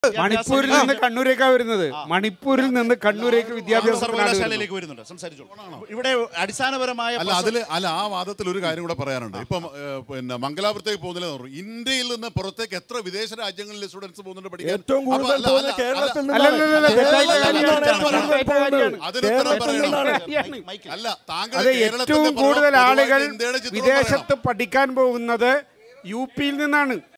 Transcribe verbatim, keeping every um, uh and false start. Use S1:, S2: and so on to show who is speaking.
S1: മണിപ്പൂരിൽ നിന്ന് കണ്ണൂരേക്കാണ് വരുന്നത്. മണിപ്പൂരിൽ നിന്ന് കണ്ണൂരേക്ക് വിദ്യാഭ്യാസ
S2: സർവകലാശാലയിലേക്ക് വരുന്നുണ്ട്. സംസാരിച്ചു. ഇവിടെ അടിസ്ഥാനപരമായ
S3: അല്ല അതിൽ അല്ല ആ വാദത്തിൽ ഒരു കാര്യം കൂടെ പറയാനുണ്ട്. ഇപ്പം പിന്നെ മംഗലാപുരത്തേക്ക് പോകുന്നില്ല. ഇന്ത്യയിൽ നിന്ന് പുറത്തേക്ക് എത്ര വിദേശ രാജ്യങ്ങളിലെ സ്റ്റുഡൻസ് പോകുന്നുണ്ട് പഠിക്കാൻ?
S4: ഏറ്റവും കൂടുതൽ കേരളത്തിൽ
S3: അല്ല താങ്കൾ
S1: ഏറ്റവും കൂടുതൽ ആളുകൾ വിദേശത്ത് പഠിക്കാൻ പോകുന്നത് യു പിയിൽ നിന്നാണ്.